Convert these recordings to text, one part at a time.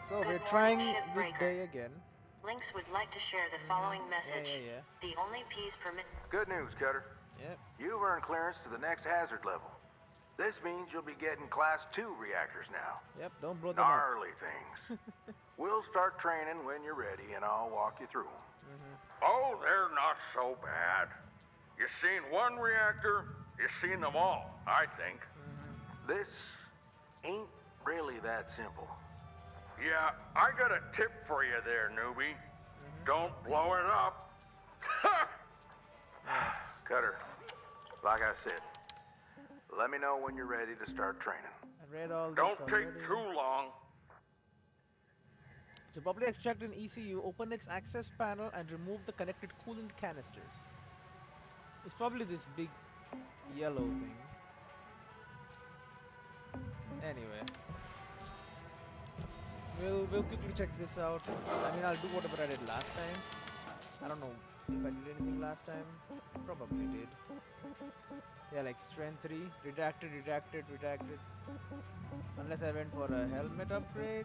So Good we're morning, trying this Shipbreaker. day again. LYNX would like to share the following message. Yeah. The only peace permit. Good news, Cutter. Yep. You've earned clearance to the next hazard level. This means you'll be getting Class 2 reactors now. Yep, don't blow them up. Gnarly things. We'll start training when you're ready, and I'll walk you through them. Oh, they're not so bad. You seen one reactor, you seen them all, I think. This ain't really that simple. Yeah, I got a tip for you there, newbie. Don't blow it up. Cutter, like I said, let me know when you're ready to start training. I read all this Don't already. take too long. To properly extract an ECU, open its access panel and remove the connected coolant canisters. It's probably this big yellow thing. Anyway, we'll quickly check this out. I mean, I'll do whatever I did last time. I don't know if I did anything last time. Probably did. Yeah, like strength 3, redacted. Unless I went for a helmet upgrade.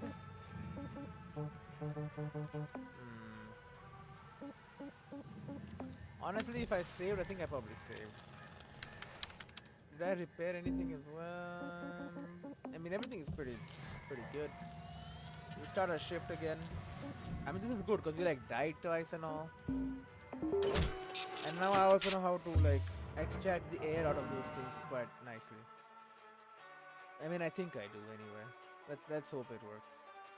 Honestly, if I saved, I think I probably saved. Did I repair anything as well? I mean, everything is pretty good. We start our shift again. I mean, this is good because we like died twice and all. And now I also know how to like extract the air out of those things quite nicely. I mean, I think I do anyway. Let's hope it works.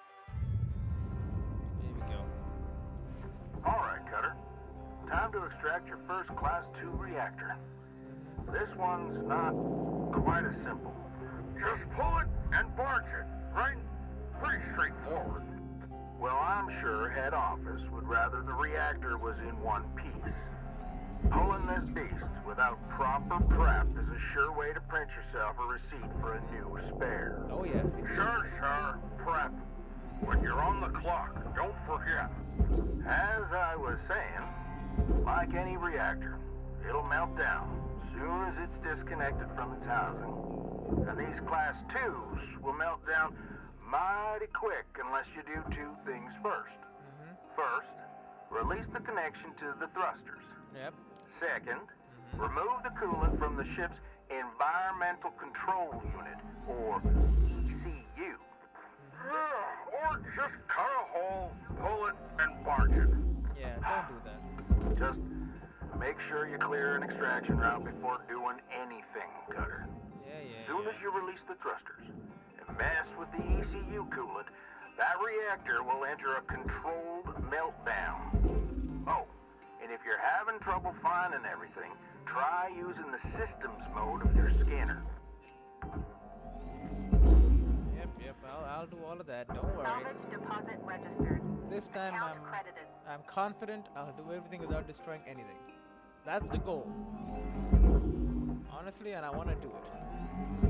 Here we go. Alright, Cutter. Time to extract your first Class 2 reactor. This one's not quite as simple. Just pull it and barge it, right? Pretty straightforward. Well, I'm sure head office would rather the reactor was in one piece. Pulling this beast without proper prep is a sure way to print yourself a receipt for a new spare. Oh yeah. Sure, prep. When you're on the clock, don't forget. As I was saying, like any reactor, it'll melt down as soon as it's disconnected from its housing. And these Class 2s will melt down mighty quick unless you do two things first. First, release the connection to the thrusters. Yep. Second, remove the coolant from the ship's Environmental Control Unit, or ECU. Or just cut a hole, pull it, and barge it. Yeah, don't do that. Just make sure you clear an extraction route before doing anything, Cutter. Yeah. As soon as you release the thrusters and mess with the ECU coolant, that reactor will enter a controlled meltdown. Oh, and if you're having trouble finding everything, try using the systems mode of your scanner. Yep. I'll do all of that. Don't worry. Salvage deposit registered. This time Account credited. I'm confident I'll do everything without destroying anything. That's the goal. Honestly, and I want to do it.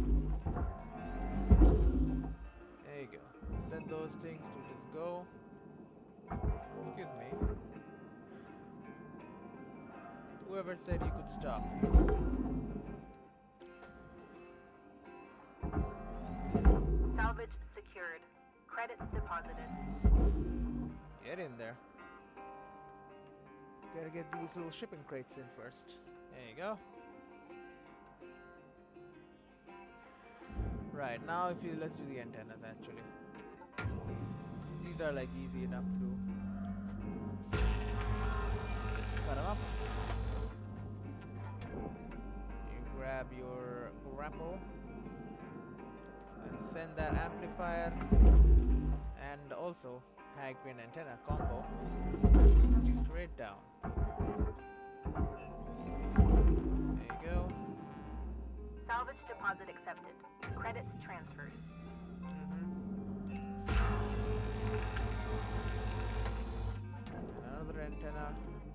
There you go. Set those things to just go. Excuse me. Whoever said you could stop. Salvage secured. Credits deposited. Get in there. Gotta get these little shipping crates in first. There you go. Right, now let's do the antennas actually. These are like easy enough to do. Just cut them up. You grab your grapple and send that amplifier and also hag pin antenna combo straight down. There you go. Salvage deposit accepted. Credits transferred. Another antenna.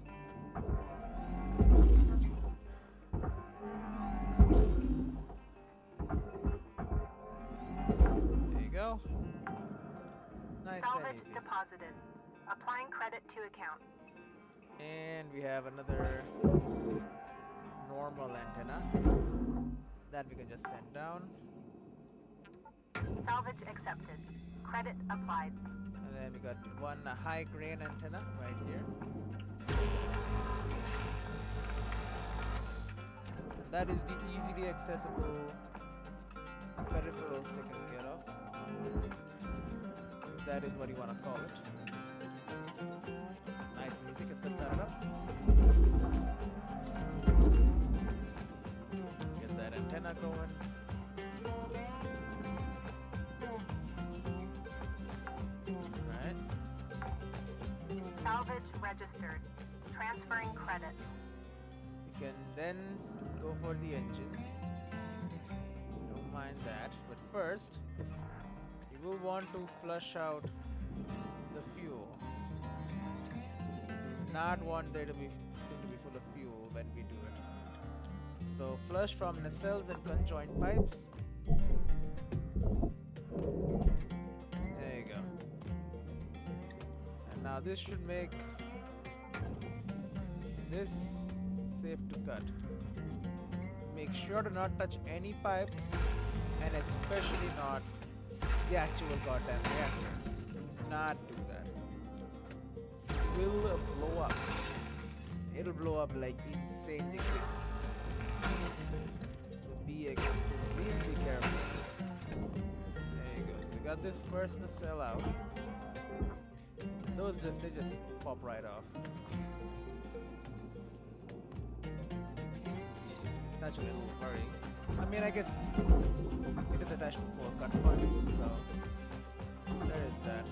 There you go. Nice Salvage and easy. deposited. Applying credit to account. And we have another normal antenna that we can just send down. Salvage accepted. Credit applied. And then we got one high grain antenna right here. That is the easily accessible peripherals taken care of. If that is what you want to call it. Nice music, let's start it up. Get that antenna going. Alright. Salvage registered. Transferring credit. We can then go for the engines. Don't mind that. But first, you will want to flush out the fuel. Not want there to be thing to be full of fuel when we do it. So flush from nacelles and conjoint pipes. There you go. And now this should make this safe to cut. Make sure to not touch any pipes, and especially not the actual goddamn reactor. Do not do that. It will blow up. It'll blow up like insanely quick. So be extremely careful. There you go. So we got this first nacelle out. Those they just pop right off. Such a little hurry. I mean, I guess it is attached to 4 cut points, so there is that.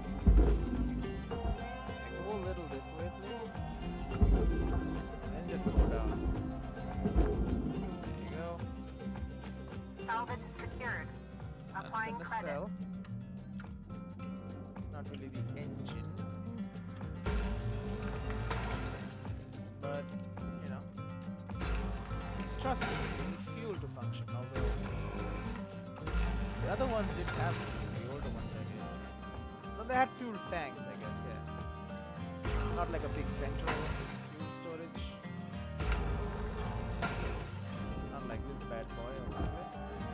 And go a little this way, please. And just go down. There you go. Salvage secured. Applying That's credit. nacelle. It's not really the engine. But, you know. Trust me, you need fuel to function, although the other ones didn't have fuel, the older ones I did. But they had fuel tanks, I guess, yeah. Not like a big central fuel storage. Not like this bad boy over here.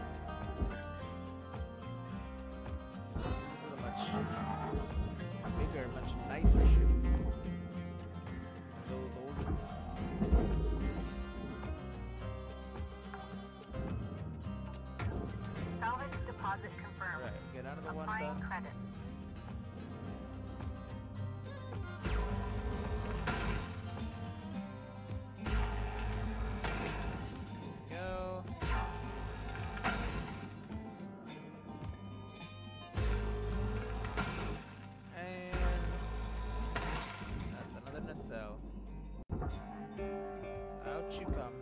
This is a much bigger, much nicer ship than those old ones. Salvage deposit confirmed. Right, get another one Applying done. credit. Go. And that's another nacelle. Out you come.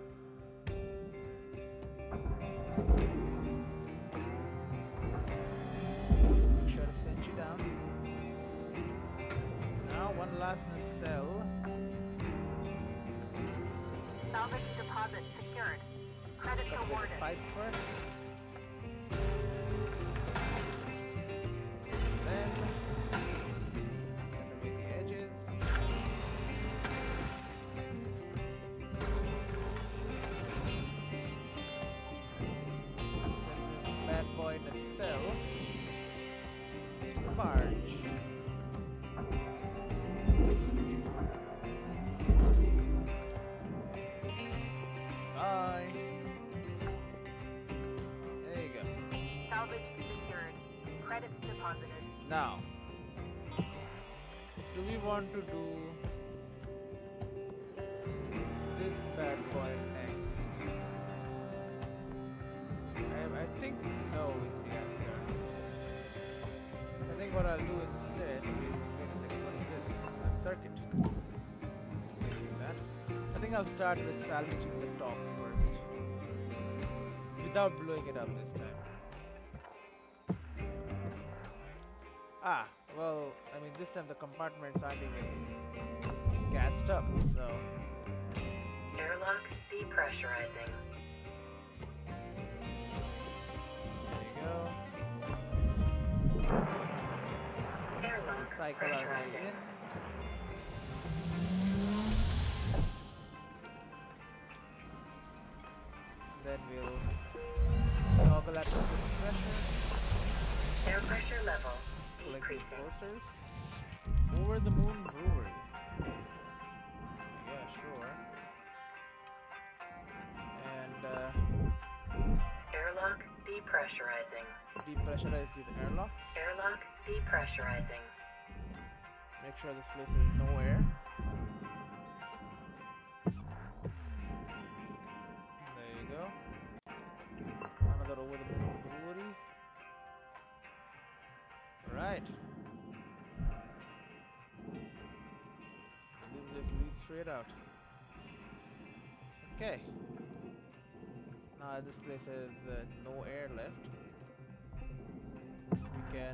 Make sure to send you down. Now one last nacelle. Salvage deposit secured. Credit Cut the awarded. pipe first. Then separate the edges. Send this bad boy nacelle to the barge. Bye. There you go. Salvage secured. Credits deposited. Now, do we want to do this bad boy next? I think no is the answer. I think what I'll do instead, wait a second, what is this? A circuit. Do that. I think I'll start with salvaging the top first, without blowing it up this time. Ah, well, I mean, this time the compartments aren't even gassed up, so. Airlock depressurizing. There you go. Airlock Recycle our way pressurizing. in. Then we'll toggle at the pressure. Air pressure level collect these decreasing. posters. Over the Moon Brewery. Yeah, sure. And Airlock depressurizing. depressurize these airlocks. Airlock depressurizing. Make sure this place has no air. There you go. Another over the moon brewery. Right. This just leads straight out. Okay. Now this place has no air left. We can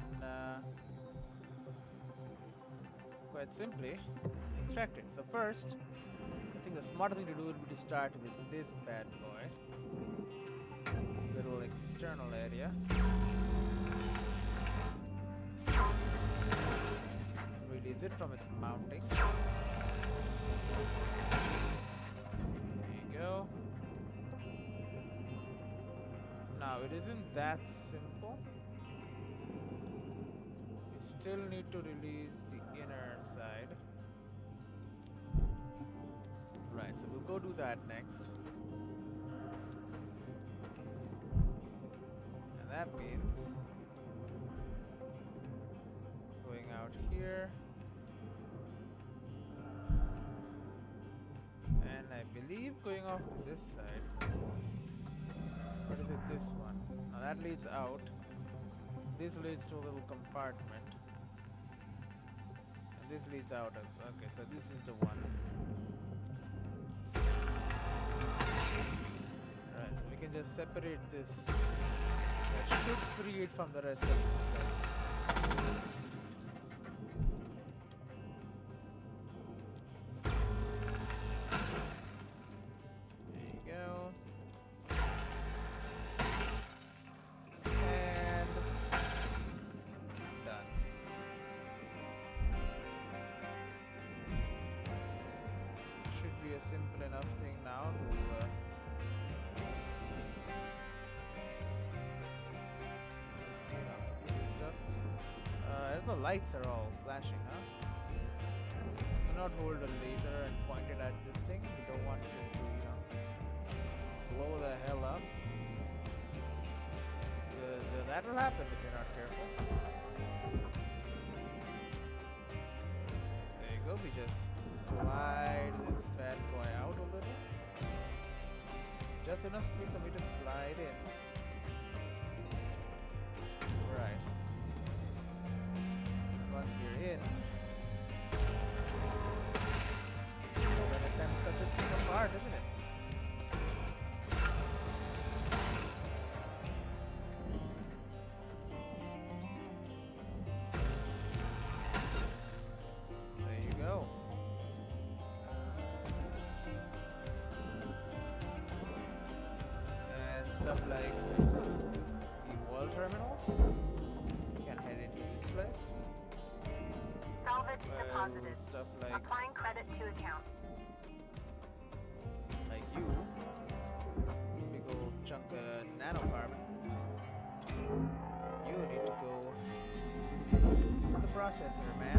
quite simply extract it. So first, I think the smarter thing to do would be to start with this bad boy. Little external area. Release it from its mounting. There you go. Now it isn't that simple. We still need to release the inner side. Right, so we'll go do that next. And that means going out here. And I believe going off to this side. What is it, this one? Now that leads out. This leads to a little compartment. And this leads out as, okay, so this is the one. Right, so we can just separate this. That should free it from the rest of this place. Simple enough thing now to do stuff. The lights are all flashing, huh? Do not hold a laser and point it at this thing. We don't want it to, blow the hell up. That will happen if you're not careful. There you go. We just slide this bad boy out a little. Just enough space for me to slide in. Right. And once we're in, then it's time to cut this thing apart, isn't it? Stuff like the wall terminals can head into this place. Salvage deposited. Stuff like Applying credit to account. you, big old chunk of nanocarbon. You need to go to the processor, man.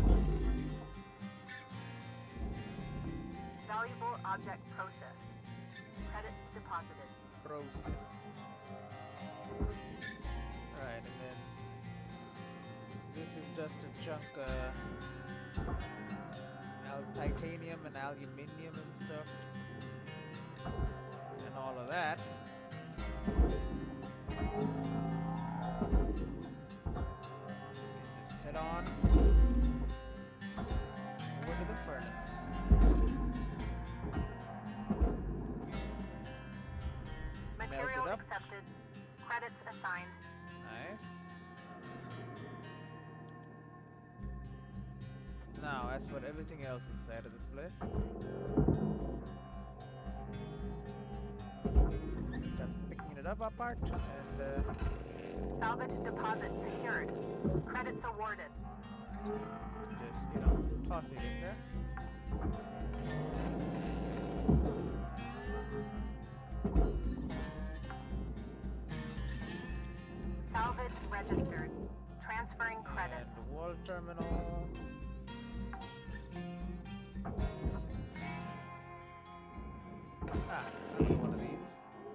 Valuable object processed. Credits deposited. Process. Right, and then this is just a chunk titanium and aluminium and stuff and all of that. Just head on over to the furnace. Material accepted. Credits assigned. Nice. Now, as for everything else inside of this place, start picking it up apart and Salvage deposit secured. Credits awarded. just, toss it in there. Salvage registered. Transferring credits. And All terminal. Ah, that's one of these.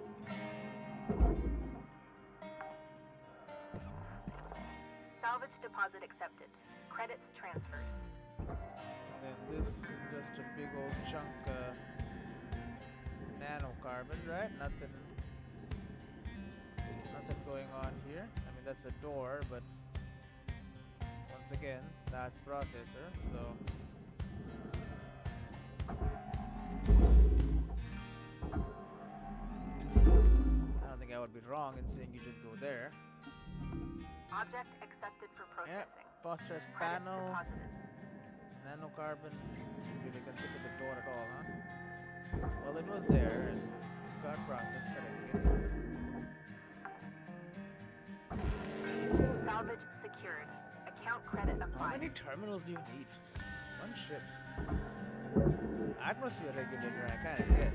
Salvage deposit accepted. Credits transferred. And then this is just a big old chunk nanocarbon, right? Nothing going on here. I mean, that's a door, but once again, that's processor, so I don't think I would be wrong in saying you just go there. Object accepted for Yeah, processing. phosphorus Credits panel, deposited. nanocarbon. Didn't really consider the door at all, huh? Well, it was there and got processed correctly. Salvage secured. Account credit How applied. many terminals do you need? One ship. Atmosphere regulator, I kinda get.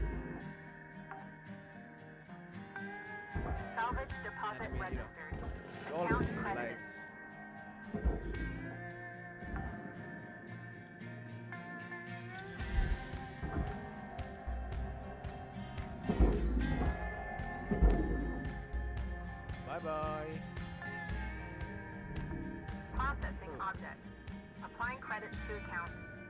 Salvage deposit And I mean, registered. All Account of these credited. lights. Bye bye. Processing object. Applying credits to account.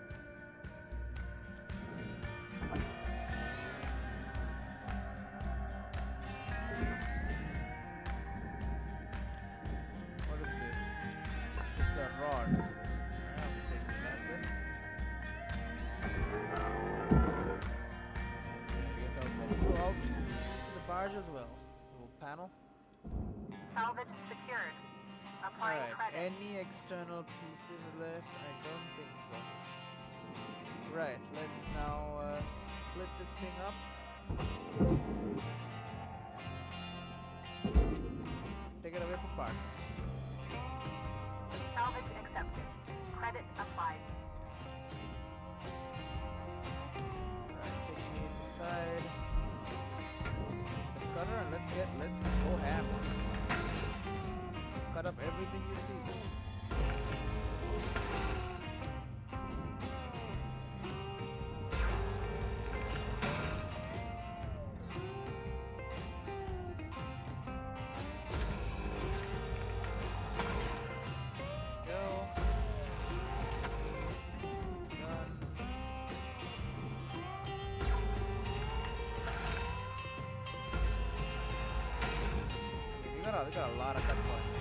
What is this? It's a rod. Alright, I'll be taking that then. I guess I'll send you out to the barge as well. Little panel. Salvage secured. Applying Alright, credit. any external pieces left? I don't think so. Right, let's now split this thing up. Take it away from parts. Salvage accepted. Credit applied. Alright, take me inside the cutter and let's go ham. Cut up everything you see. Go. Done. We got a lot of cut points.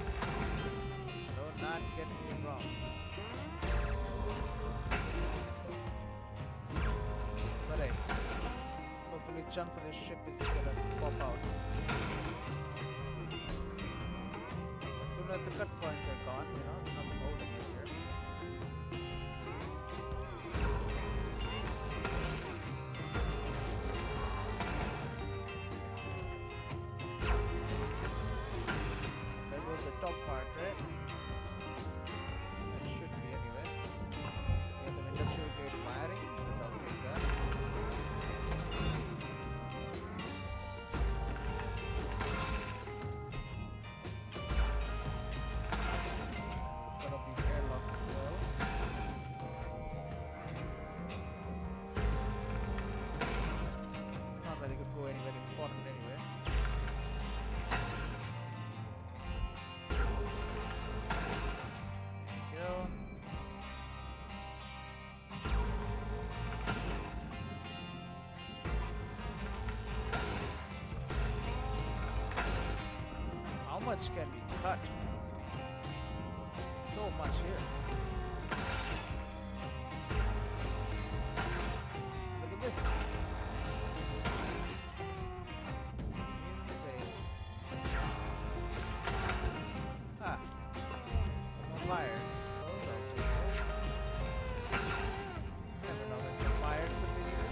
Do not get me wrong. But hey, hopefully chunks of this ship is gonna pop out. As soon as the cut points are gone, you know, there's nothing holding it here. That was the top part, right? That should be anyway. There's some industrial grade wiring. Let's all take that. Cut off these airlocks as well. It's not that it could go anywhere important anyway. Go. How much can we cut? So much here. Look at this. Insane. Ah. More wires. Suppose I'll take those. Never know that some wires could be needed.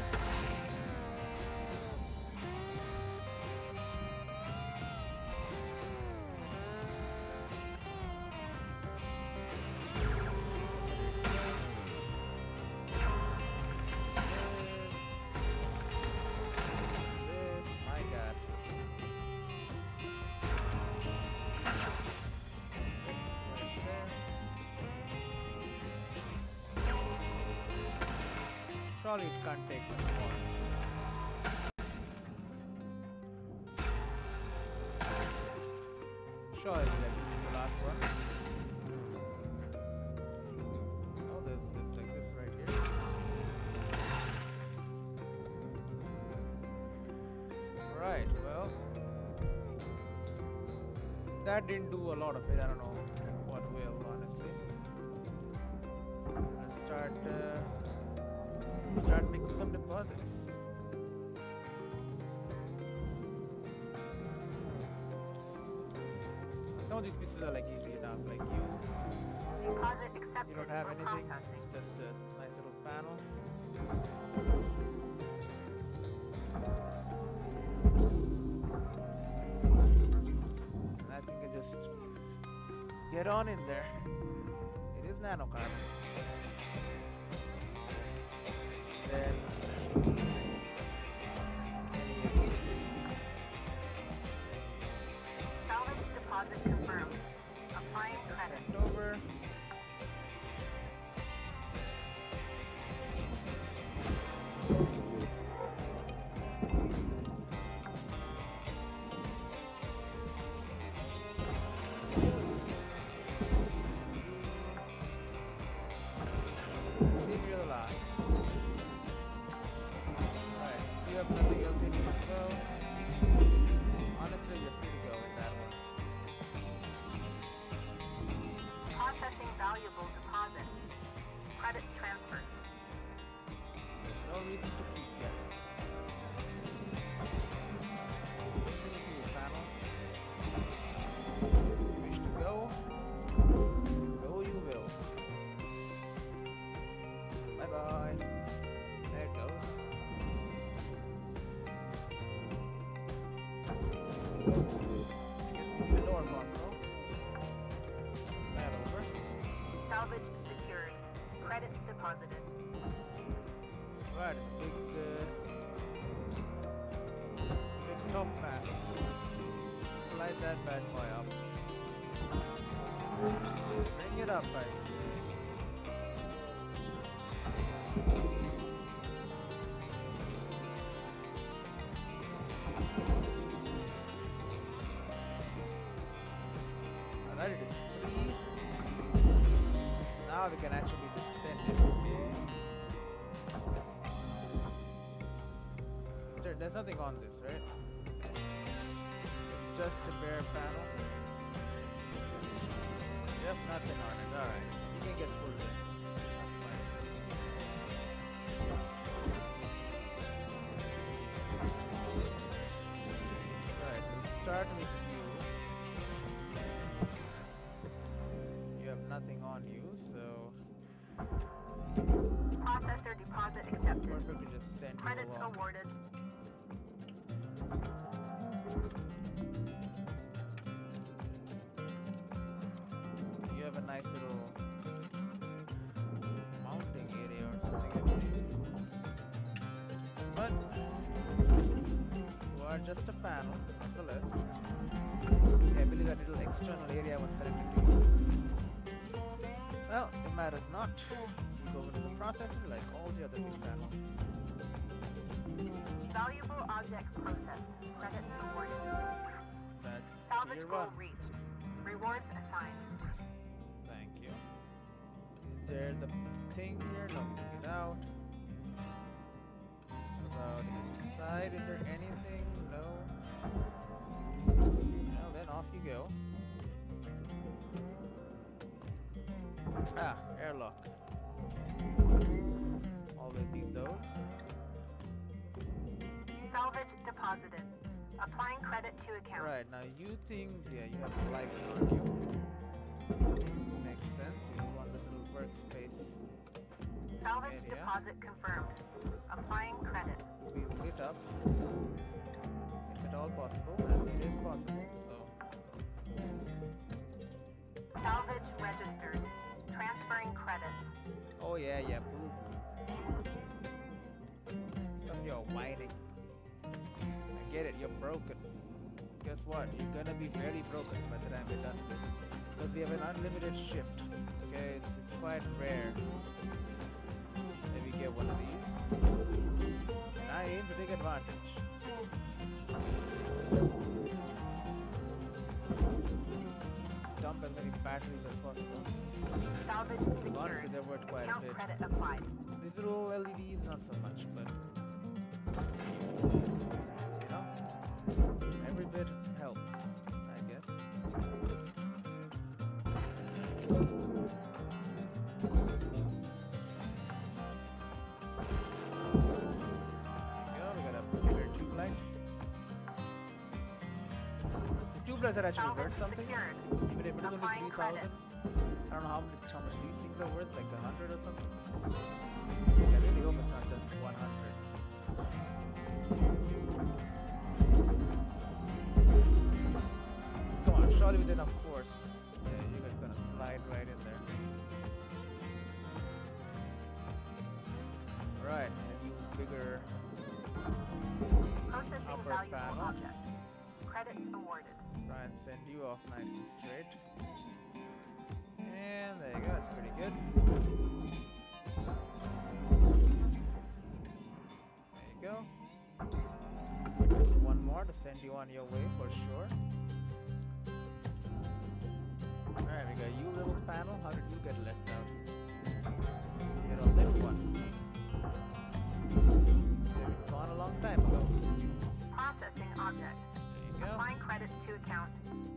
Surely it can't take much more. Sure, it's like this is the last one. Oh, there's just like this right here. Right, well, that didn't do a lot of it. I don't know what will, honestly. Let's start making some deposits. Some of these pieces are like easy enough, like Deposit accepted. you don't have for anything, processing. it's just a nice little panel. And I think I just get on in there. It is nanocarbon. Then Salvage deposit confirmed. Applying credit. sent over. Leave you the last. Alright, you have nothing else in you as well. Honestly, you're free to go in that one. Processing valuable deposit. Credits transferred. No reason to keep yet. Something to your panel. You wish to go? Go you will. Bye bye. There it goes. I guess we need a door console. That over. Salvage secured. Credits deposited. Right, big top panel. Slide that bad boy up. Bring it up, guys. Alright, it is 3. Now we can actually descend it. There's nothing on this, right? It's just a bare panel. Yep, nothing on it. Alright. You can get pulled in. That's fine. Alright, we'll start with you. You have nothing on you, so Processor deposit accepted. perfect to just send you Credits along. awarded. You have a nice little mounting area or something, I believe. But you are just a panel, nonetheless. I believe that little external area was correctly used. Well, it matters not. We go into the processing like all the other big panels. Valuable object processed. Credits awarded. That's Salvage tier goal 1. reached. Rewards assigned. Thank you. Is there the thing here? No, we took it out. What about inside? Is there anything? No. Well, then off you go. Ah, airlock. Always need those. Salvage deposited. Applying credit to account. Right, now you things, yeah, you have lights on you. Makes sense. You want this little workspace Salvage area deposit confirmed. Applying credit. to be lit up. If at all possible, and it is possible, so. Salvage registered. Transferring credits. Oh yeah, yeah, boo. Stop your whining. I get it, you're broken. Guess what? You're gonna be very broken by the time we're done with this. Because we have an unlimited shift. Okay, it's quite rare that we get one of these. And I aim to take advantage. Dump as many batteries as possible. Salvage secured. Honestly, they're worth quite a Count bit. credit applied. These little LEDs, not so much, but you know, every bit helps, I guess. We got a bigger tube light. The tube lights are actually worth something. Secured. Even if it's only Applying 3,000. credit. I don't know how much these things are worth, like 100 or something. I really hope it's not just 100. Come on, surely with enough force. Yeah, you guys gonna slide right in there. Alright, and you bigger Processing upper valuable panel. object. Credits awarded. Try and send you off nice and straight. And there you go, that's pretty good. There you go. There's one more to send you on your way for sure. Alright, we got you little panel. How did you get left out? You're a little one. You've gone a long time ago. Processing object. There you go. Applying credit to account.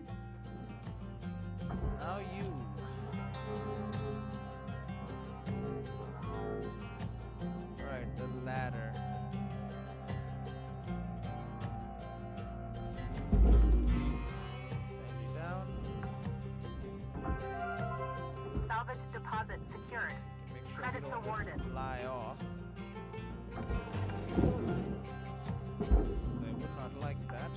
Now you. Right, the ladder. Send you down. Salvage deposit secured. Make sure Credits you don't awarded. just fly off. They would not like that.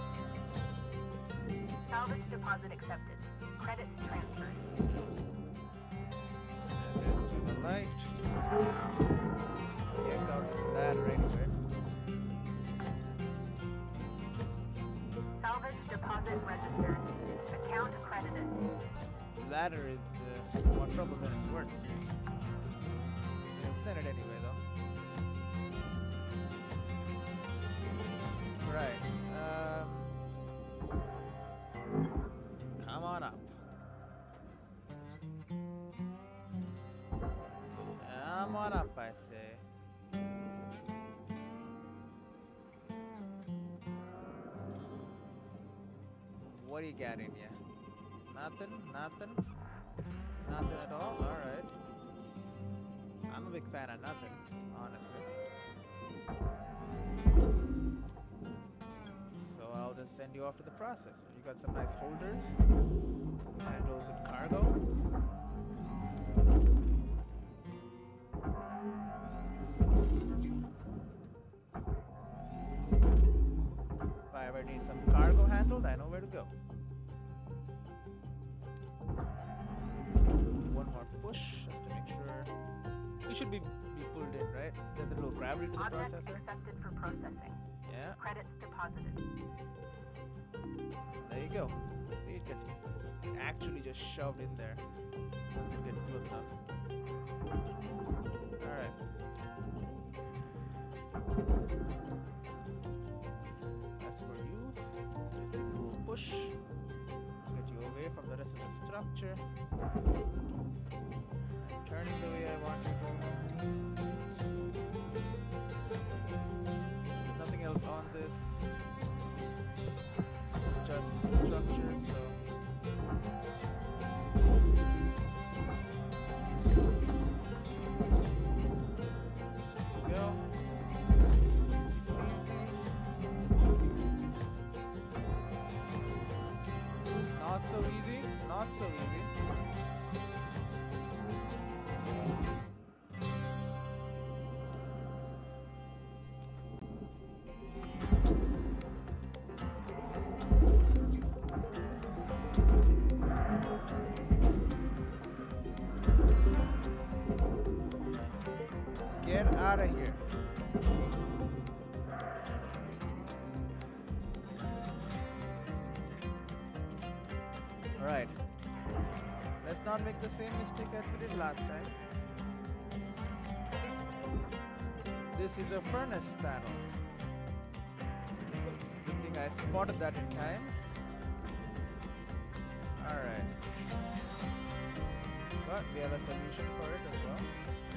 Salvage deposit accepted. Credits transferred. And then to the light. Yank out this ladder anyway. Salvage deposit registered. Account credited. Ladder is more trouble than it's worth. We'll send it anyway though. Right. Come on up. Come on up, I say. What do you got in ya? Nothing? Nothing? Nothing at all? Alright. I'm a big fan of nothing, honestly. So I'll just send you off to the processor. You got some nice holders. Handle good cargo. If I ever need some cargo handled, I know where to go. One more push, just to make sure. You should be pulled in, right? There's a little gravity to the Object processor. accepted for processing. Yeah, Credits deposited. there you go. See, it gets actually just shoved in there once it gets close enough. Alright. As for you, just this little push. Get you away from the rest of the structure. And turning the way I want you to. There's nothing else on this. It's just structure, so. Go. Not so easy. Not so easy. Get out of here. Alright. Let's not make the same mistake as we did last time. This is a furnace panel. Good thing I spotted that in time. Alright. But we have a solution for it as well.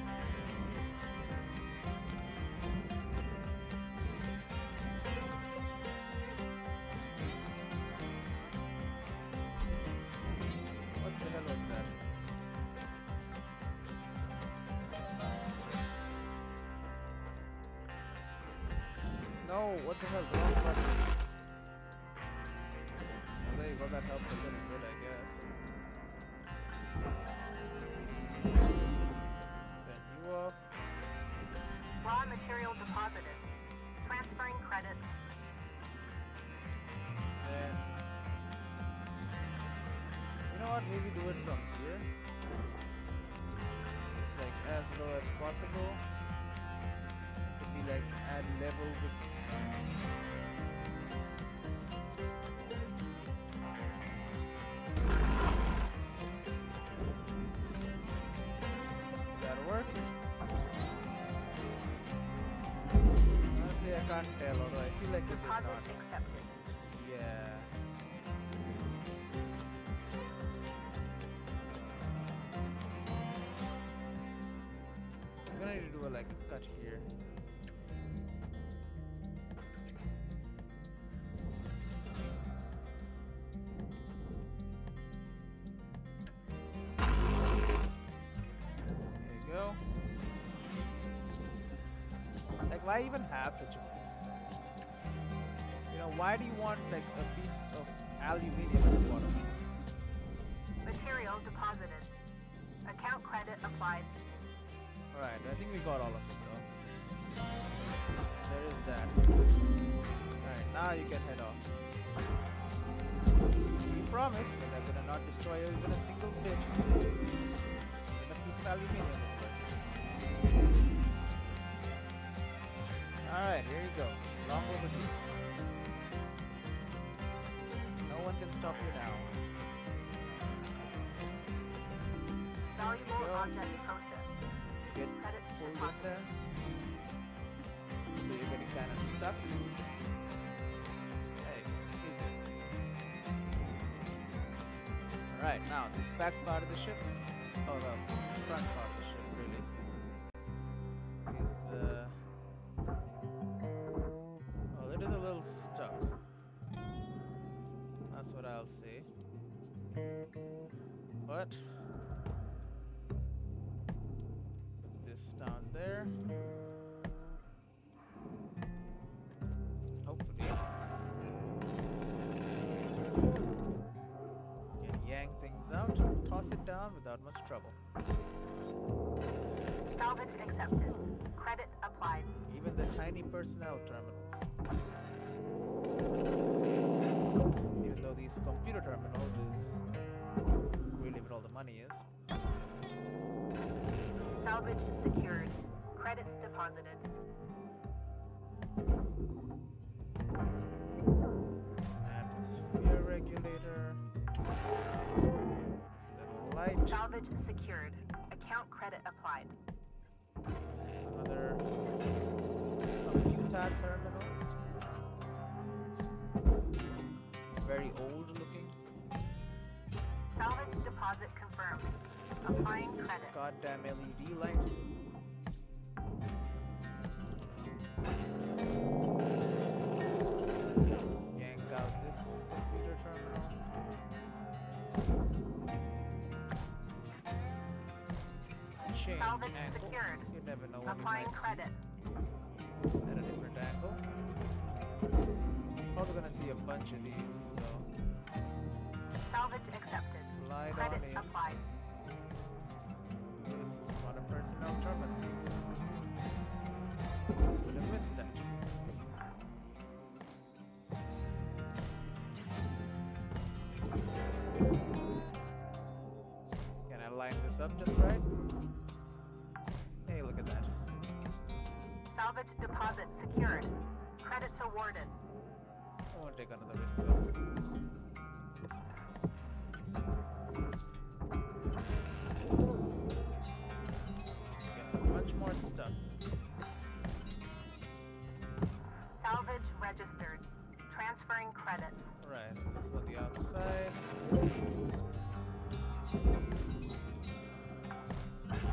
What the hell was that? No, what the hell? Wrong button. Oh, there you go, that helped a little bit, I guess. Send you off. Raw material deposited. Transferring credits. And you know what? Maybe do it from here. It's like as low as possible. Could be like add level with. That'll work. Honestly, I can't tell, although I feel like it did Deposit not. accepted. Yeah. I'm gonna need to do a like a cut here. There you go. Like, why even have such a piece? You know, why do you want like a piece of aluminium at the bottom? Material deposited. Account credit applied. Alright, I think we got all of it though. There is that. Alright, now you can head off. You promised that I'm gonna not destroy even a single bit. Even a piece of aluminium is worth. Alright, here you go. Long overdue. No one can stop you now. Valuable Go. object processed. Get Credit pulled in deposited. there. So you're getting kind of stuck. Hey, easy. Alright, now this back part of the ship. Oh, the front part of the ship, really. Is well, it is a little stuck. That's what I'll say. But put this down there. Hopefully can yank things out, toss it down without much trouble. Salvage accepted. Credit applied. Even the tiny personnel terminals. Even though these computer terminals is really where all the money is. Salvage secured. Credits deposited. Atmosphere regulator. It's a little light. Salvage secured. Account credit applied. Another computer terminal. Very old looking. Salvage deposit confirmed. Applying credit. Goddamn LED light. Yank out this computer terminal. Change Salvage angles. secured. You never know when Applying you might credit. see at a different angle. Probably gonna see a bunch of these, so Salvage accepted. slide Credit on in. applied. This is not a personnel terminal. Would have missed that. Can I line this up just right? Hey, look at that. Salvage deposit secured. Credits awarded. I won't take another risk though. Get a bunch more stuff.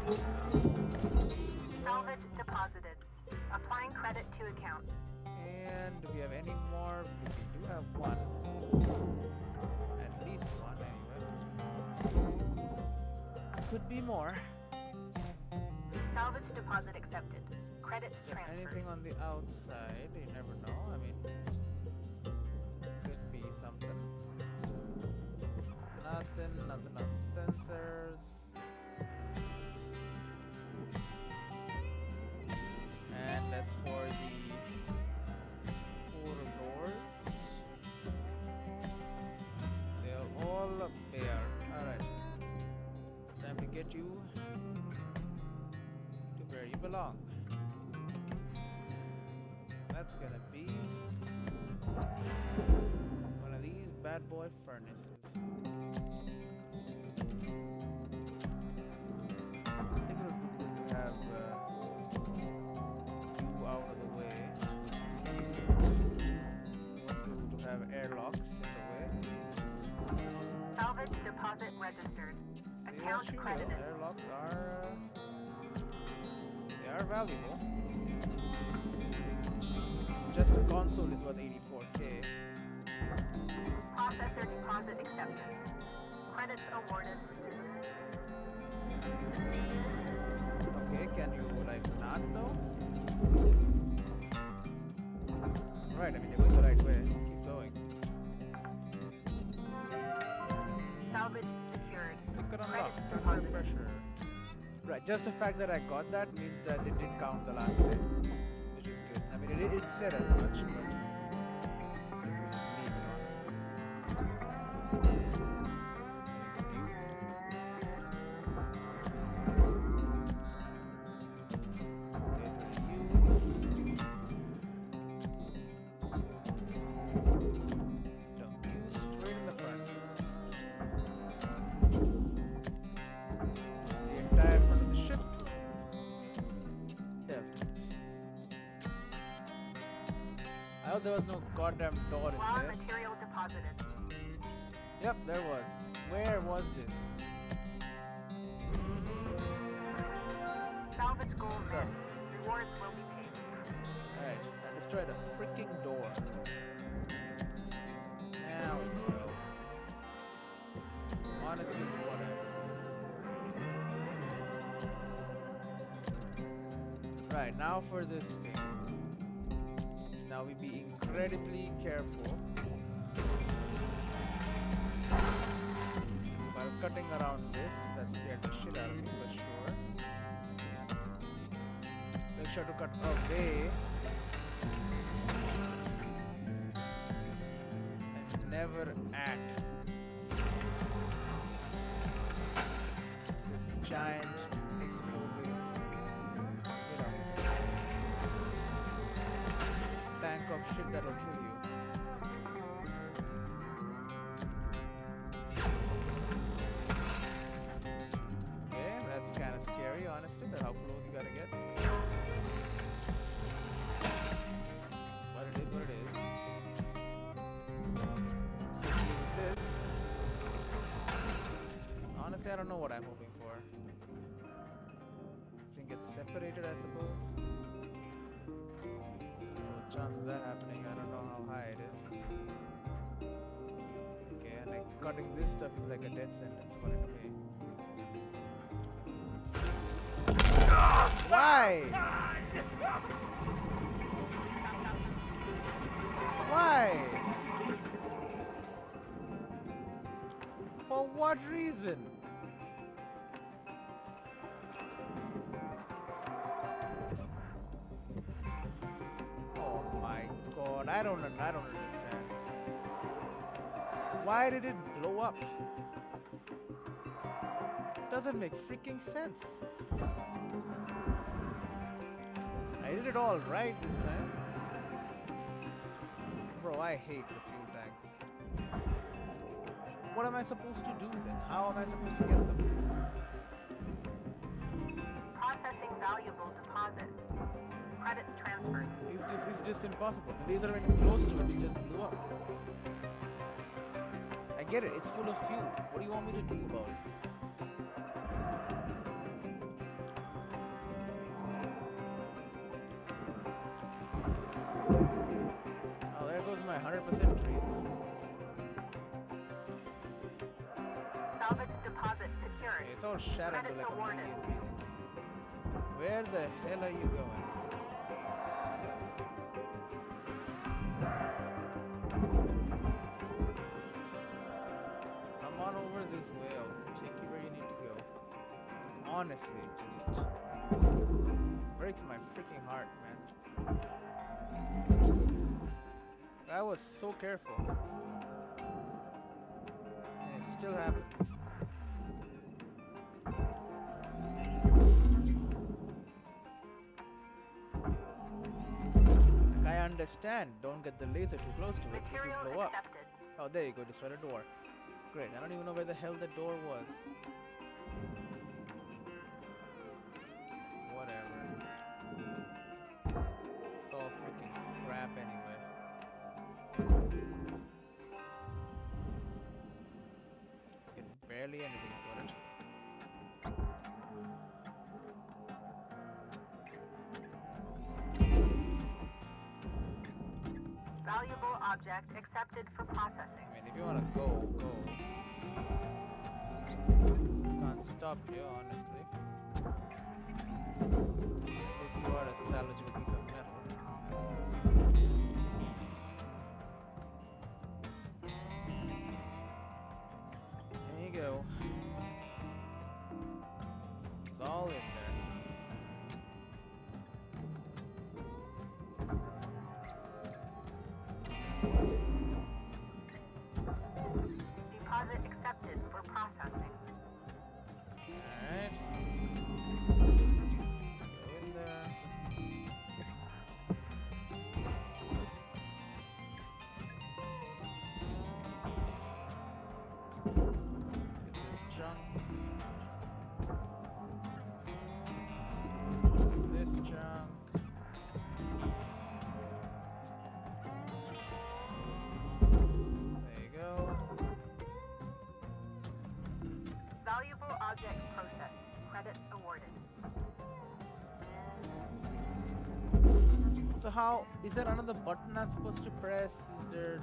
Salvage deposited. Applying credit to account. And do we have any more? We do have one. At least one anyway. Could be more. Salvage deposit accepted. Credits transferred. Anything on the outside, you never know. I mean, could be something. Nothing on sensors. And as for the four doors, they're all up there. Alright. It's time to get you to where you belong. That's gonna be one of these bad boy furnaces. I think it would be good to have you out of the way. To have airlocks in the way. Salvage deposit registered. See Account what you will. credited. Airlocks are they are valuable. Just a console is worth 84k. Processor deposit accepted. Credits awarded. Okay, can you like not though? Right, I mean you're going the right way. Keep going. Salvage secured. Sticker Credits unlocked. Under deposited. pressure. Right, just the fact that I got that means that it did count the last day, which is good. I mean, it said as much, but leave it honestly. There was no goddamn door in Raw there. material deposited. Yep, there was. Where was this? Salvage goal met. Rewards will be paid. Alright, I destroyed a freaking door. Now we go. Honestly, whatever. Right, now for this thing. Now we be incredibly careful while cutting around this. That scared the shit out of me for sure. Make sure to cut away and never at this giant explosive, tank of shit that'll kill you. Okay, that's kind of scary, honestly, that how close you gotta get. But it is what it is. This. Honestly, I don't know what I'm hoping for. This thing gets separated, I suppose. Chance of that happening, I don't know how high it is. Okay, and like cutting this stuff is like a death sentence according to me. Why? Why? For what reason? I don't understand. Why did it blow up? Doesn't make freaking sense. I did it all right this time. Bro, I hate the fuel tanks. What am I supposed to do then? How am I supposed to get them? Processing valuable deposit. Credits transferred. It's just impossible. The laser went close to it, it just blew up. I get it, it's full of fuel. What do you want me to do about it? 100% trees. Salvage deposit secured. Okay, it's all shattered to Credits like a awarded. million pieces. Where the hell are you going? Come on over this way. I'll take you where you need to go. Honestly, just breaks my freaking heart, man. I was so careful. And it still happens. Like, I understand. Don't get the laser too close to it. It Material will blow up. accepted. Oh, there you go. Destroy the door. Great. I don't even know where the hell the door was. Whatever. It's all freaking scrap anyway. Get barely anything for it. Valuable object accepted for processing. I mean, if you want to go, go. Can't stop you, honestly. Let's go out a salvageable piece of metal. There you go. It's all in there. Deposit accepted for processing. Alright. Go in there. Get this junk. This junk. There you go. Valuable object processed. Credits awarded. So how is there another button I'm supposed to press? Is there,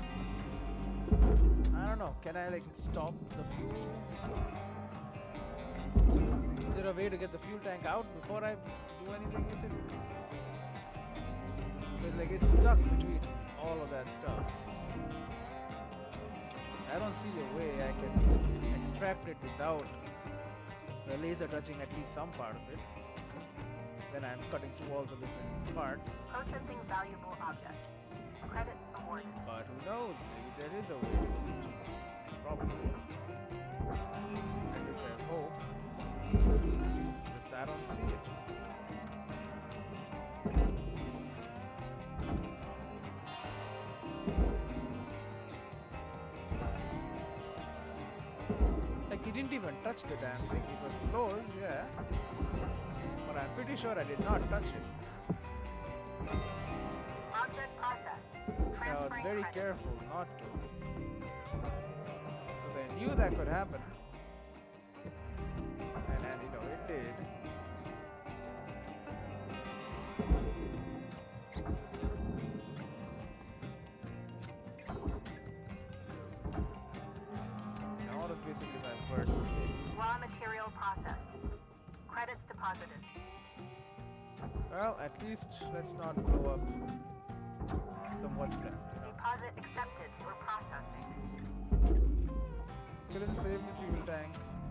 I don't know, can I like stop the fuel? Is there a way to get the fuel tank out before I do anything with it? Because like it's stuck between all of that stuff. I don't see a way I can extract it without the laser touching at least some part of it. Then I'm cutting through all the different parts. Processing valuable object. Credits awarded. But who knows? Maybe there is a way to do it. Probably. At least I hope. Just I don't see it. Like he didn't even touch the damn thing. It was close, yeah. But I'm pretty sure I did not touch it. Object processed. I was Transferring very credits. careful not to. Because I knew that could happen. And you know, it did. Now what is basically my first thing? Raw material processed. Credits deposited. Well, at least let's not blow up the what's left. You know? Deposit accepted for processing. Couldn't save the fuel tank.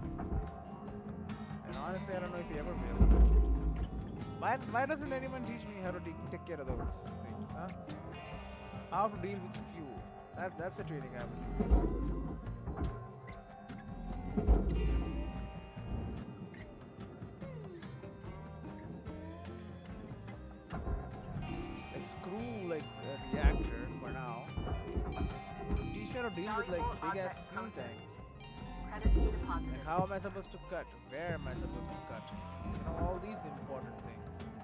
And honestly, I don't know if he ever will. Why doesn't anyone teach me how to take care of those things, huh? How to deal with fuel. That's the training I would do. Like screw like a reactor for now. Teach me how to deal with like big ass fuel tanks. Credits deposited. Like how am I supposed to cut? Where am I supposed to cut? You know, all these important things.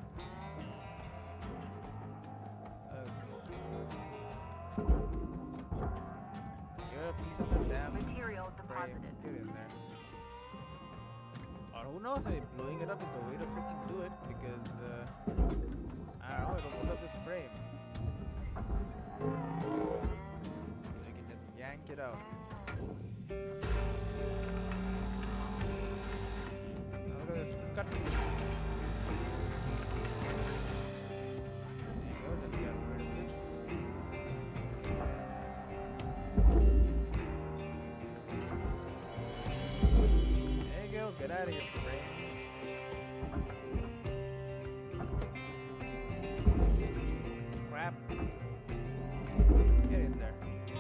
You're a piece of the damn Material frame. deposited. Get in there. Or who knows, maybe blowing it up is the way to freaking do it because I don't know, it'll mess up this frame. So you can just yank it out. Now look at this cut. There you go, just get rid of it. There you go, get out of here, friend. Crap. Get in there.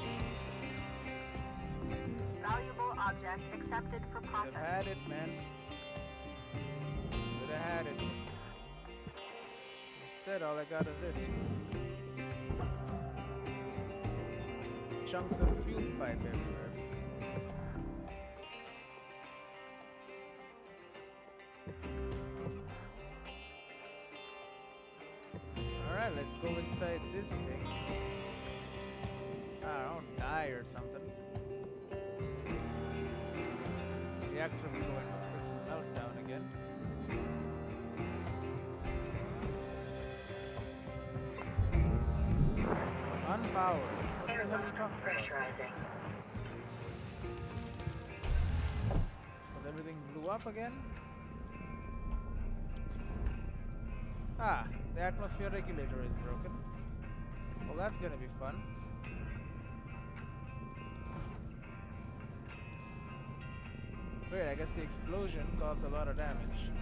Valuable object accepted for Could processing. have had it, man. Could have had it. Instead, all I got is this. Chunks of fuel pipe everywhere. Alright, let's go inside this thing. I don't die or something. This reactor will go into freaking meltdown again. Unpowered. What the hell are you Airlock talking about? pressurizing. Well, everything blew up again? Ah, the atmosphere regulator is broken. Well, that's gonna be fun. Wait, I guess the explosion caused a lot of damage.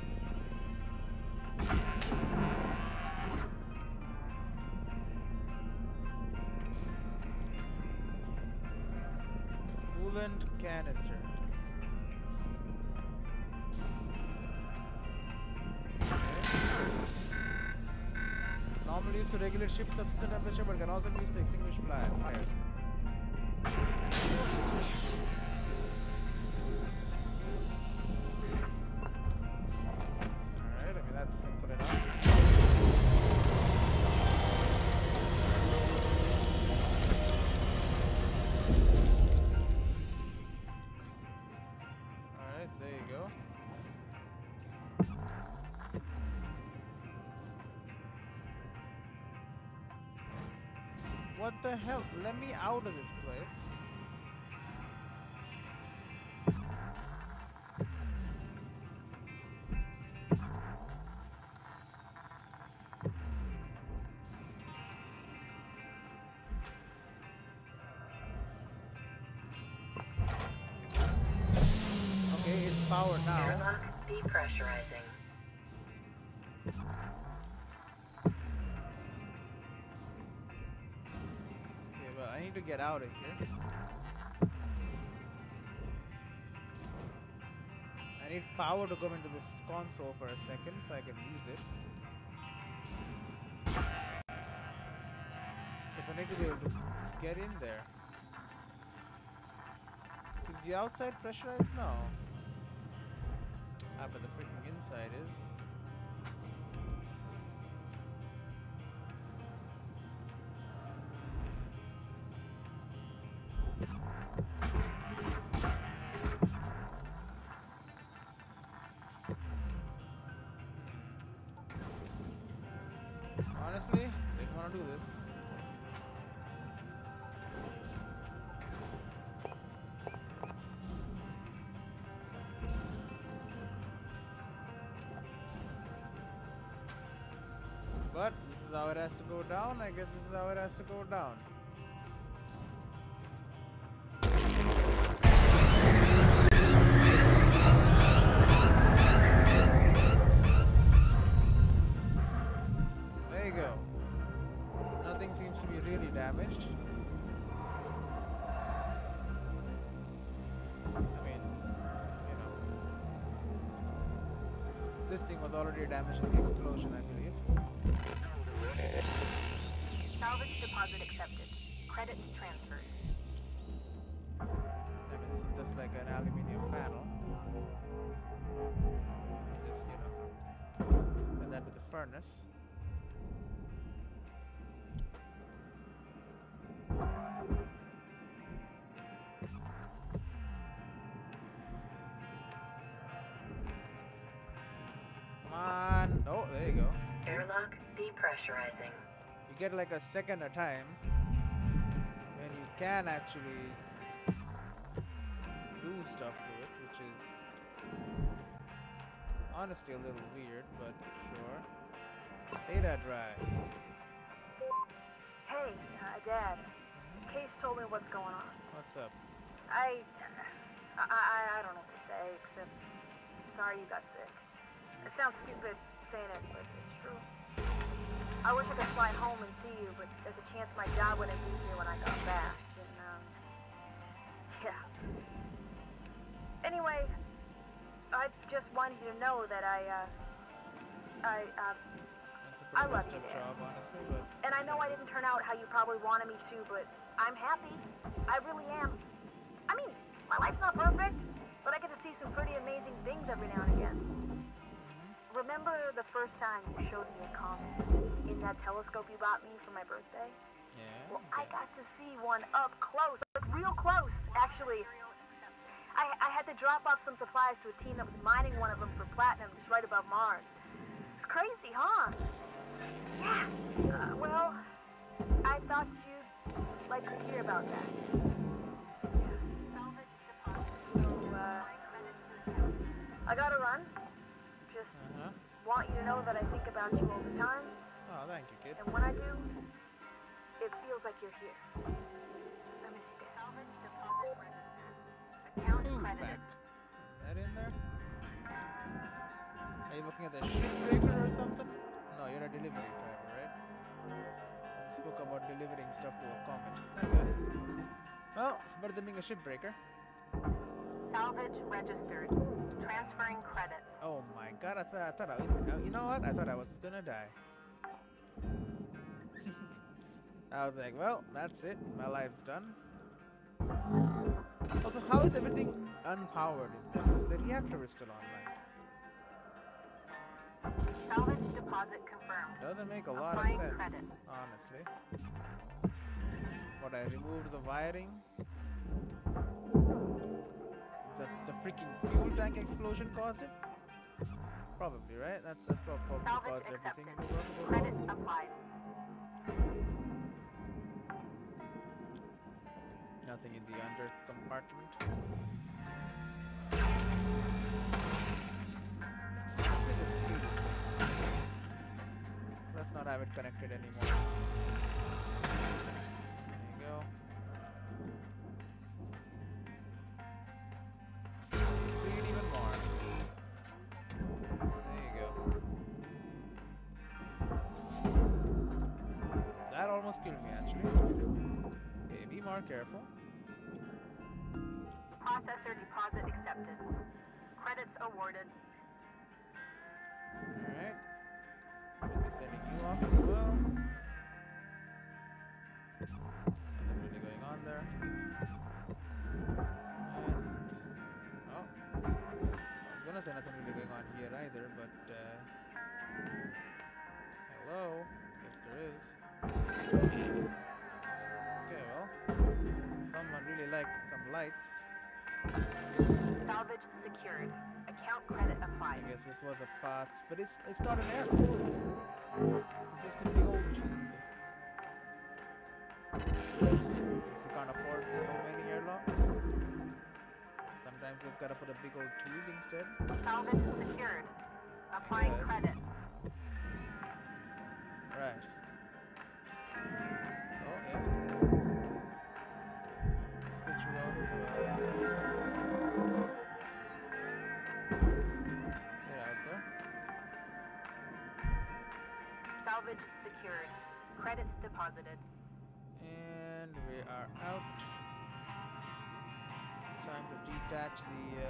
Coolant canister. Normally used to regulate ship substance temperature, but can also be used to extinguish fires. Alright, I mean that's simple enough. Alright, there you go. What the hell? Let me out of this place. Okay, it's powered now. Airlock depressurizing. Okay, well, I need to get out of here. I need power to come into this console for a second so I can use it. Because I need to be able to get in there. Is the outside pressurized? No. Ah, but the freaking inside is. Honestly, didn't want to do this. But this is how it has to go down. I guess this is how it has to go down. There you go. Nothing seems to be really damaged. I mean, you know, this thing was already damaged in the explosion, I believe. Salvage deposit accepted. Credits transferred. I mean, this is just like an aluminium panel. Just, you know, send that to the furnace. Come on. Oh, there you go. Airlock depressurizing. You get like a second a time. can actually do stuff to it, which is honestly a little weird, but sure. Data drive. Hey, Dad. Case told me what's going on. What's up? I don't know what to say, except sorry you got sick. It sounds stupid saying it, but it's true. I wish I could fly home and see you, but there's a chance my job wouldn't be here when I got back, and, yeah. Anyway, I just wanted you to know that That's a I love pretty you, messed up Dad. job, honestly, but And I know I didn't turn out how you probably wanted me to, but I'm happy. I really am. I mean, my life's not perfect, but I get to see some pretty amazing things every now and again. Remember the first time you showed me a comet in that telescope you bought me for my birthday? yeah. Well, I got to see one up close, like real close, actually. I had to drop off some supplies to a team that was mining one of them for platinum just right above Mars. It's crazy, huh? Yeah. Well, I thought you'd like to hear about that. So, I gotta run. Just want you to know that I think about you all the time. Oh, thank you, kid. And when I do, it feels like you're here. I miss you, Dad. Food pack. Is that in there? Are you working as a shipbreaker or something? No, you're a delivery driver, right? You spoke about delivering stuff to a comet. Okay. Well, it's better than being a shipbreaker. Salvage registered. Transferring credits. Oh my god, you know what? I thought I was gonna die. I was like, well, that's it. My life's done. Also, how is everything unpowered? The reactor is still online. Salvage deposit confirmed. Doesn't make a lot of Applying sense, credits. honestly. But I removed the wiring. The freaking fuel tank explosion caused it? Probably, right? That's probably Salvage caused everything in accepted. the world. Credits applied. Nothing in the under compartment. Let's not have it connected anymore. There you go. Feed even more. There you go. That almost killed me, actually. Okay, be more careful. Processor deposit accepted. Credits awarded. Alright. We'll be sending you off as well. Nothing really going on there. And oh, I was gonna say nothing really going on here either, but hello. Guess there is. Okay, well, someone really liked some lights. Salvage secured. Account credit applied. I guess this was a path, but it's not an airlock. It's just a big old tube. So you can't afford so many airlocks. Sometimes you just gotta put a big old tube instead. Salvage secured. Applying Yes. credit. Right. Oh yeah. Let's get you out as well. Get out there. Salvage secured. Credits deposited. And we are out. It's time to detach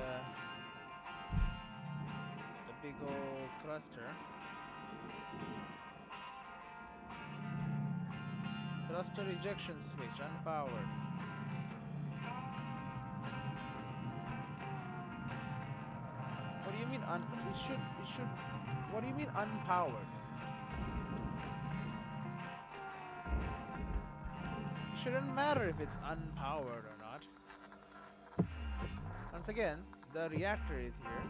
the big old thruster. Thruster ejection switch unpowered. What do you mean it should what do you mean unpowered? Shouldn't matter if it's unpowered or not. Once again, the reactor is here.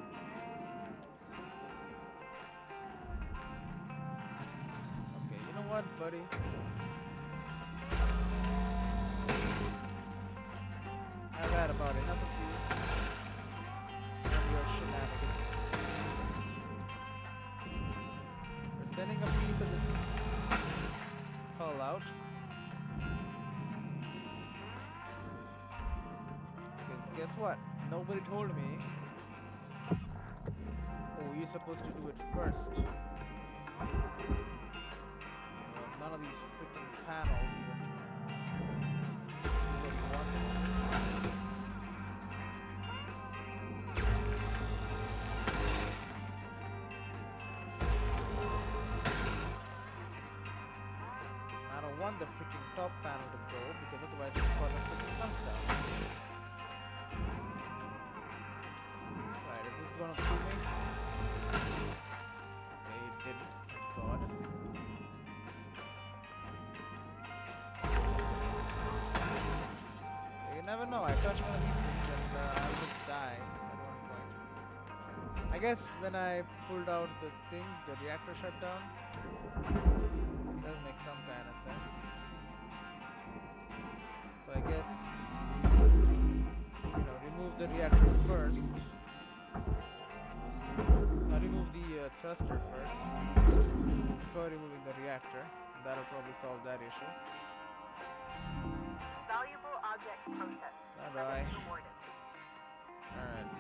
Okay, you know what? what, buddy? I've had about enough of you and your shenanigans. We're sending a piece of this hull out. Because guess what? Nobody told me. Oh, you're supposed to do it first. None of these freaking panels even do what you want them to. I don't want the freaking top panel to go because otherwise it's cause a freaking meltdown. Right, is this gonna fool me? They didn't, thank God. You never know, I touch one of these things and I'll just die at one point. I guess when I pulled out the things, the reactor shut down. Does make some kind of sense. So I guess, you know, remove the reactor first. Remove the thruster first before removing the reactor. That'll probably solve that issue. Valuable object processed. Bye-bye. Credits awarded. Alright.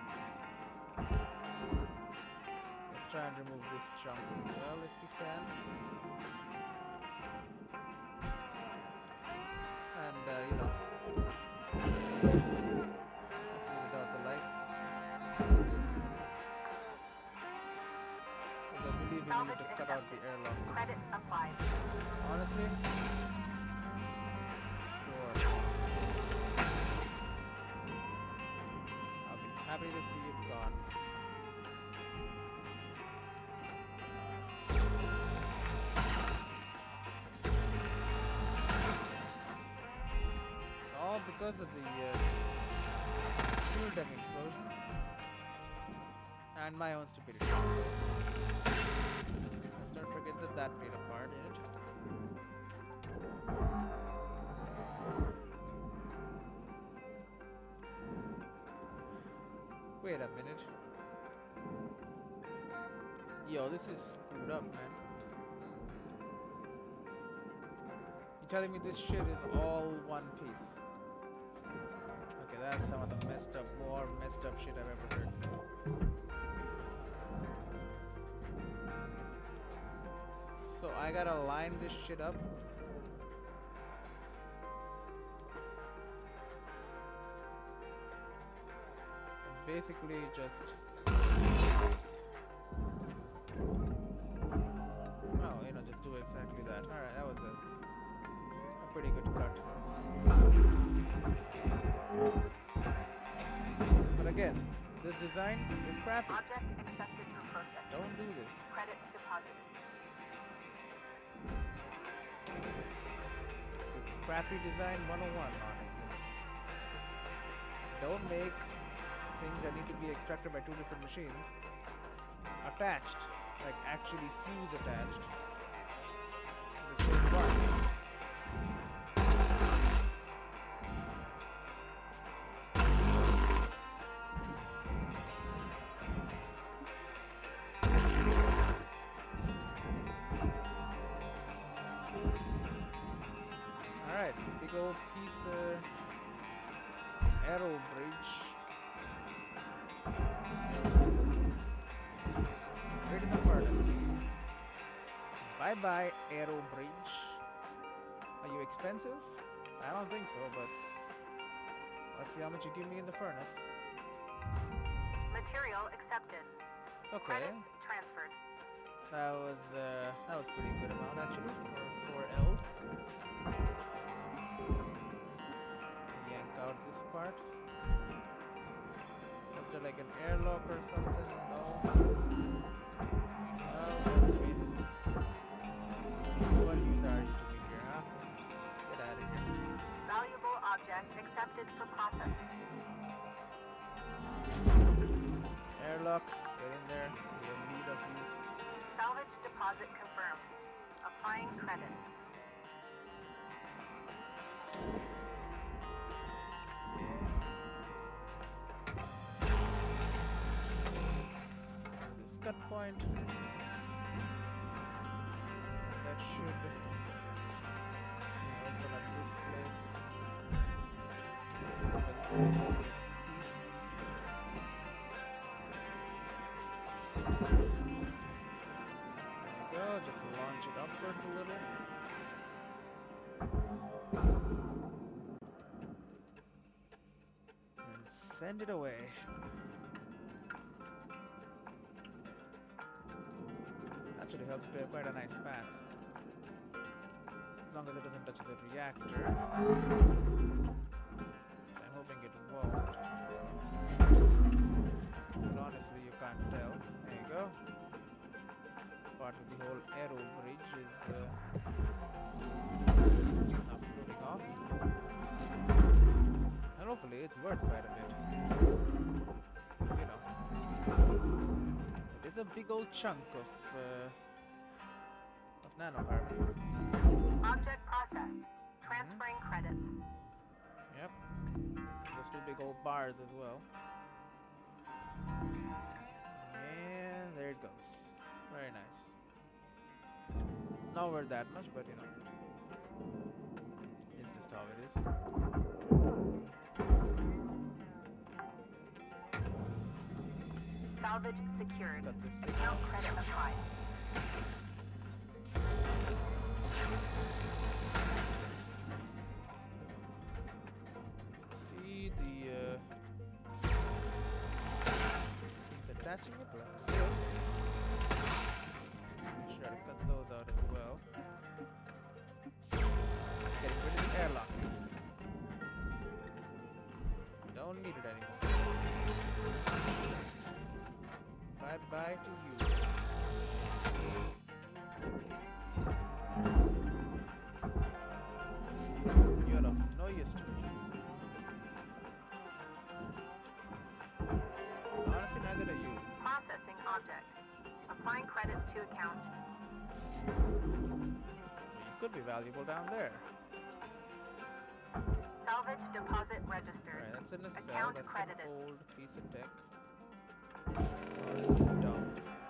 Let's try and remove this chunk as well if we can. And, you know, hopefully without the lights. I believe we need to cut out the airlock. Credits applied. Honestly? Sure. I'll be happy to see it gone. It's all because of the fuel tank explosion. And my own stupidity. Let's not forget that that played a part in it. Wait a minute. Yo, this is screwed up, man. You're telling me this shit is all one piece? Okay, that's some of the more messed up shit I've ever heard. So I gotta line this shit up. And basically just... Oh, you know, just do exactly that. Alright, that was a pretty good cut. But again, this design is crappy. Object accepted for processing. Don't do this. Credits deposited. So it's crappy design 101, honestly. Don't make things that need to be extracted by two different machines attached, like actually fuse attached to the same part. Alright, big old piece arrow bridge. Straight in the furnace. Bye bye, arrow bridge. Are you expensive? I don't think so, but let's see how much you give me in the furnace. Material accepted. Okay, Credits transferred. that was pretty good amount actually for 4 Ls. Yank out this part. Was there like an airlock or something? No. Wait. What use are you to me here, huh? Get out of here. Valuable object accepted for processing. Airlock, get in there. We have need of use. Salvage deposit confirmed. Applying credit. This cut point. That should open up this place. Let's place on this piece. There we go, just launch it upwards a little. And send it away. Actually helps clear quite a nice path. As long as it doesn't touch the reactor. I'm hoping it won't. But honestly, you can't tell. There you go. Part of the whole aero bridge is now floating off. And hopefully it's worth quite a bit. You know, it's a big old chunk of nanocarbon. Object processed. Transferring credits. Yep. Those two big old bars as well. And there it goes. Very nice. Not worth that much, but you know, it's just how it is. Salvage secured. Cut this thing. Account credit applied. See the things attaching it like this. Make sure to cut those out as well. Getting rid of the airlock. Don't need it anymore. Bye bye to you. You're of no use to me. Honestly, neither are you. Processing object. Applying credits to account. You could be valuable down there. Salvage deposit registered. Alright, that's in a cell. Account That's credited. an old piece of tech. Solid dump.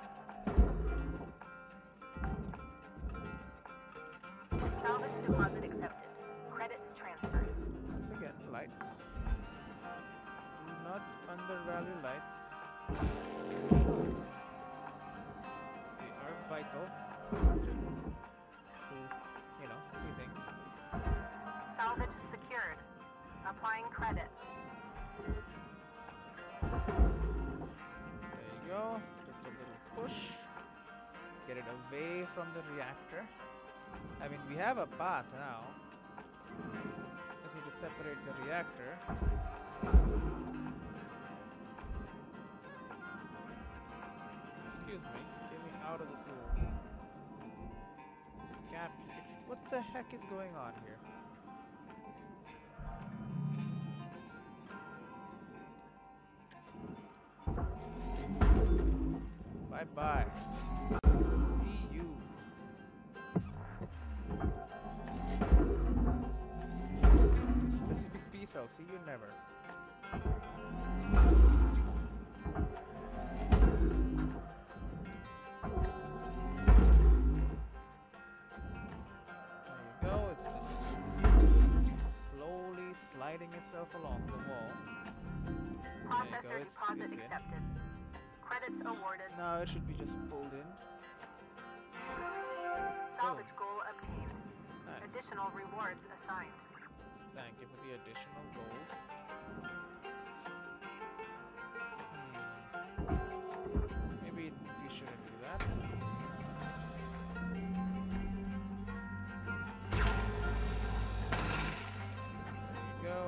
Salvage deposit accepted. Credits transferred. Once again, lights. Do not undervalue lights. They are vital to, you know, see things. Salvage secured. Applying credit. There you go. Just a little push. Get it away from the reactor. I mean, we have a path now. Just need to separate the reactor. Excuse me. Get me out of this little gap. What the heck is going on here? Bye bye. See you. Specific piece, I'll see you never. There you go, it's just slowly sliding itself along the wall. Processor it's deposit in. accepted. Credits awarded. Now it should be just pulled in. Salvage goal obtained. Nice. Additional rewards assigned. Thank you for the additional goals. Maybe we shouldn't do that. There you go.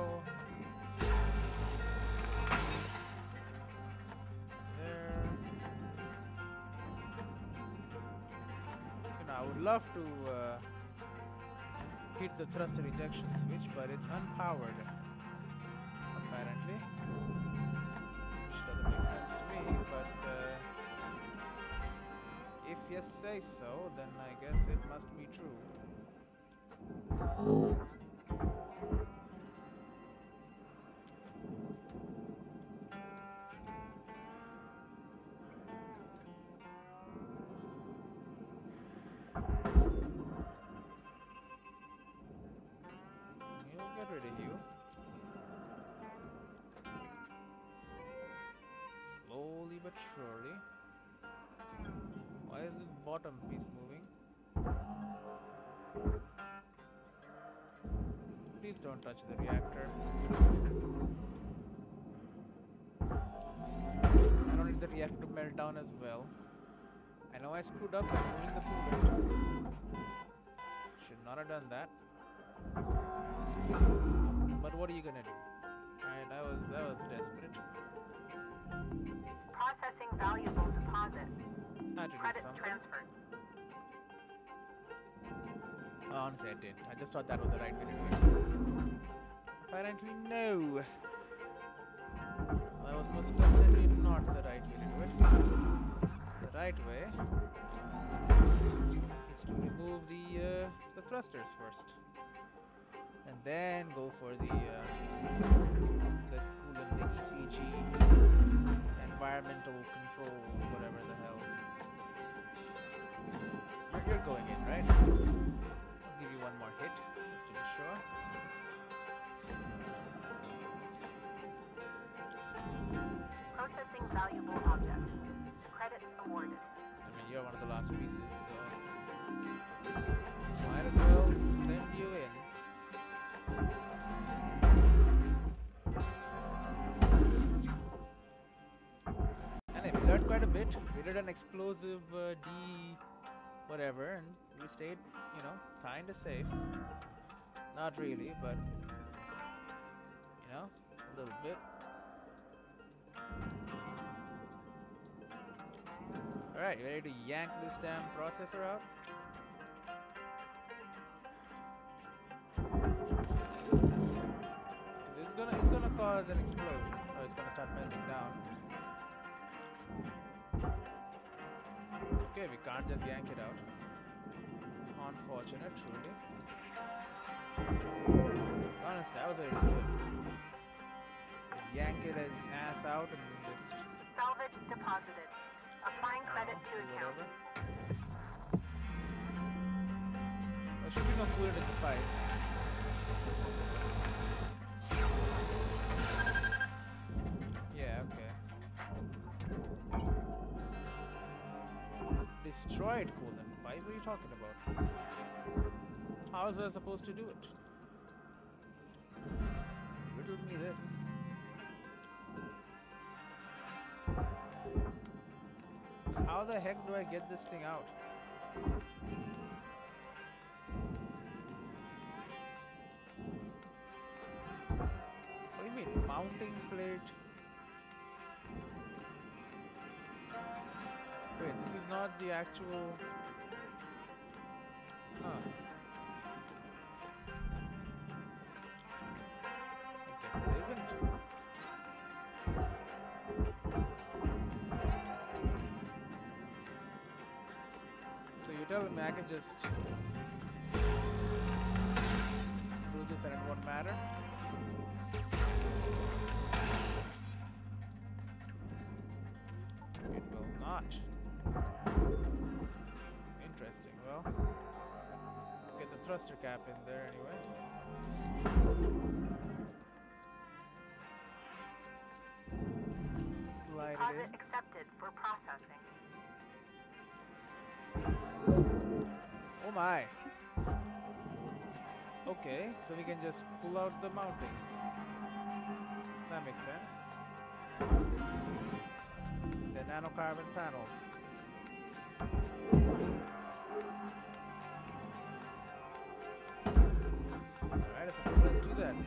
There. You know, I would love to hit the thruster ejection switch, but it's unpowered, apparently. Which doesn't make sense to me, but if you you say so, then I guess it must be true. You'll get rid of you. Slowly but surely. Why is this bottom piece moving? Please don't touch the reactor. I don't need the reactor to melt down as well. I know I screwed up by moving the coolant. Should not have done that. But what are you gonna do? Alright, that was desperate. Processing valuable deposit. Had to do Credits something. transferred. Honestly, I didn't. I just thought that was the right way to do it. Apparently, no. That was most definitely not the right way to do it. The right way is to remove the thrusters first, and then go for the coolant, the ECG, environmental control, whatever the hell. You're going in, right? I'll give you one more hit, just to be sure. Processing valuable object. Credits awarded. I mean, you're one of the last pieces, so might as well send you in. And we learned quite a bit. We did an explosive whatever, and we stayed, you know, kinda safe. Not really, but you know, a little bit. Alright, you ready to yank this damn processor out? 'Cause it's gonna cause an explosion, or it's gonna start melting down. Okay, we can't just yank it out. Unfortunate, truly. Honestly, that was very good. Yank it its ass out and just Salvage deposited. Applying credit to account. whatever. There should be no coolant in the pipe. Yeah, okay. Destroyed coolant pipe? What are you talking about? How is I supposed to do it? Riddle me this. How the heck do I get this thing out? What do you mean? Mounting plate? Wait, this is not the actual... Huh. I guess it isn't. So you're telling me I can just do this and it won't matter? It will not. Interesting. Well, get the thruster cap in there anyway. Slide it Deposit in. accepted for processing. Oh my. Okay, so we can just pull out the mountings. That makes sense. The nanocarbon panels. Alright, I suppose let's do that then.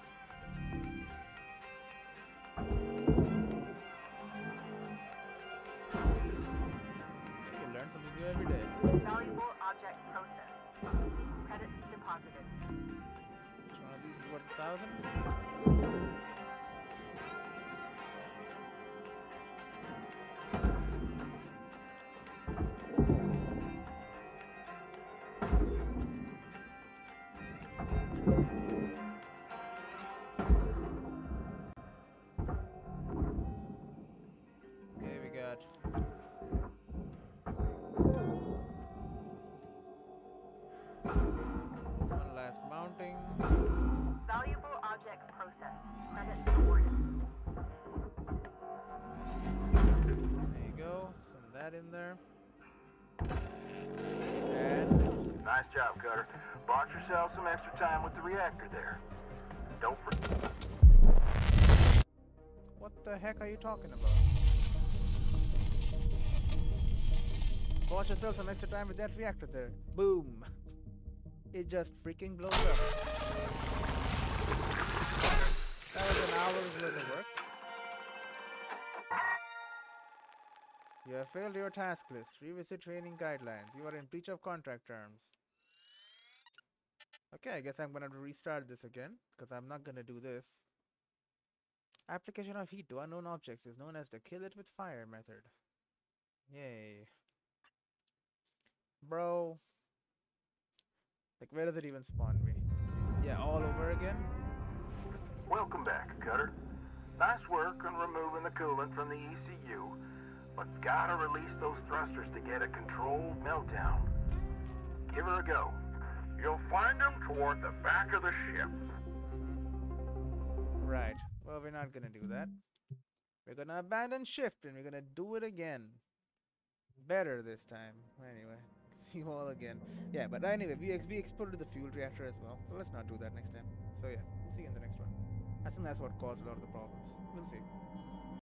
Okay, you learn something new every day. Valuable object processed. Credits deposited. Which one of these is worth 1,000? in there. And Nice job, Cutter. Bought yourself some extra time with the reactor there. Don't forget. what the heck are you talking about? Bought yourself some extra time with that reactor there. Boom. It just freaking blows up. That was an hour's worth of work. You have failed your task list. Revisit training guidelines. You are in breach of contract terms. Okay, I guess I'm gonna have to restart this again, because I'm not gonna do this. Application of heat to unknown objects is known as the kill it with fire method. Yay. Bro. Like, where does it even spawn me? Yeah, all over again? Welcome back, Cutter. Nice work on removing the coolant from the ECU, but gotta release those thrusters to get a controlled meltdown. Give her a go. You'll find them toward the back of the ship. Right. Well, we're not gonna do that. We're gonna abandon shift and we're gonna do it again. Better this time. Anyway, see you all again. Yeah, but anyway, we exploded the fuel reactor as well. So let's not do that next time. So yeah, see you in the next one. I think that's what caused a lot of the problems. We'll see.